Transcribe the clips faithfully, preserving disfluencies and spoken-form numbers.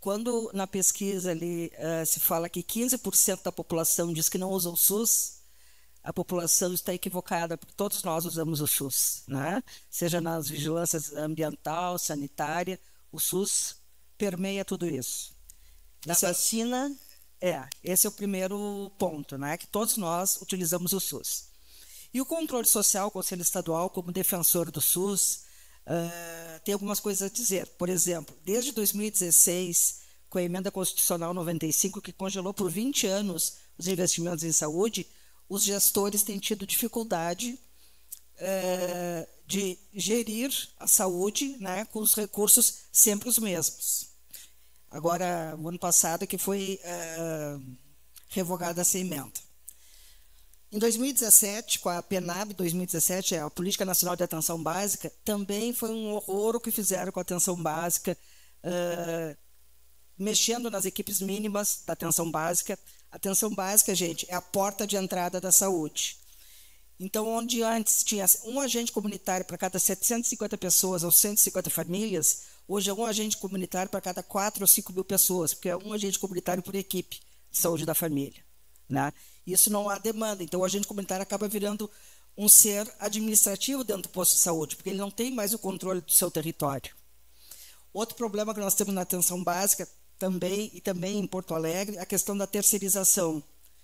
quando na pesquisa ali uh, se fala que quinze por cento da população diz que não usa o SUS, a população está equivocada, porque todos nós usamos o SUS, né? Seja nas vigilâncias ambiental, sanitária, o SUS permeia tudo isso. Na Isso é, vacina... é, esse é o primeiro ponto, né? Que todos nós utilizamos o SUS. E o controle social, o Conselho Estadual, como defensor do SUS, uh, tem algumas coisas a dizer. Por exemplo, desde dois mil e dezesseis, com a Emenda Constitucional noventa e cinco, que congelou por vinte anos os investimentos em saúde, os gestores têm tido dificuldade uh, de gerir a saúde, né, com os recursos sempre os mesmos. Agora, o ano passado que foi uh, revogada essa emenda. Em dois mil e dezessete, com a PENAB, dois mil e dezessete, a Política Nacional de Atenção Básica, também foi um horror o que fizeram com a atenção básica, uh, mexendo nas equipes mínimas da atenção básica. A atenção básica, gente, é a porta de entrada da saúde. Então, onde antes tinha um agente comunitário para cada setecentas e cinquenta pessoas ou cento e cinquenta famílias, hoje é um agente comunitário para cada quatro ou cinco mil pessoas, porque é um agente comunitário por equipe de saúde da família, né? Isso não há demanda, então o agente comunitário acaba virando um ser administrativo dentro do posto de saúde, porque ele não tem mais o controle do seu território. Outro problema que nós temos na atenção básica, também, e também em Porto Alegre, a questão da terceirização.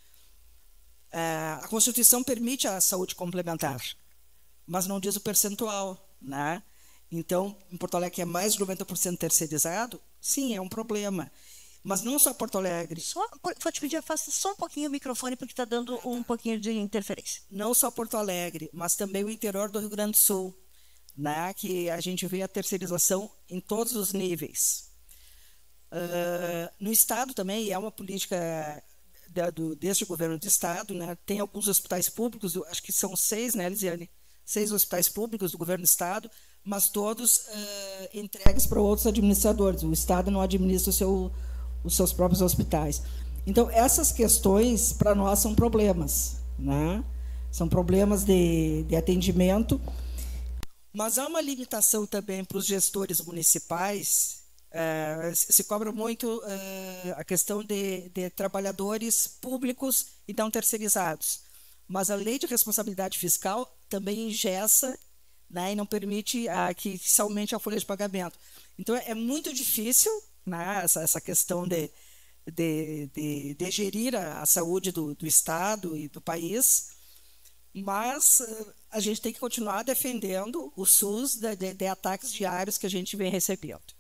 A Constituição permite a saúde complementar, mas não diz o percentual, né? Então, em Porto Alegre, que é mais de noventa por cento terceirizado, sim, é um problema. Mas não só Porto Alegre. Só, vou te pedir, afasta só um pouquinho o microfone, porque está dando um pouquinho de interferência. Não só Porto Alegre, mas também o interior do Rio Grande do Sul, né? Que a gente vê a terceirização em todos os níveis. Uh, no Estado também, é uma política da, do, deste governo do Estado, né? Tem alguns hospitais públicos, acho que são seis, né, Lisiane? Seis hospitais públicos do governo do Estado, mas todos uh, entregues para outros administradores. O Estado não administra o seu, os seus próprios hospitais. Então, essas questões, para nós, são problemas, né? São problemas de, de atendimento, mas há uma limitação também para os gestores municipais. Uh, se cobra muito uh, a questão de, de trabalhadores públicos e não terceirizados. Mas a lei de responsabilidade fiscal também engessa, né, e não permite uh, que se aumente a folha de pagamento. Então, é muito difícil, né, essa, essa questão de, de, de, de gerir a, a saúde do, do Estado e do país, mas uh, a gente tem que continuar defendendo o SUS de, de, de ataques diários que a gente vem recebendo.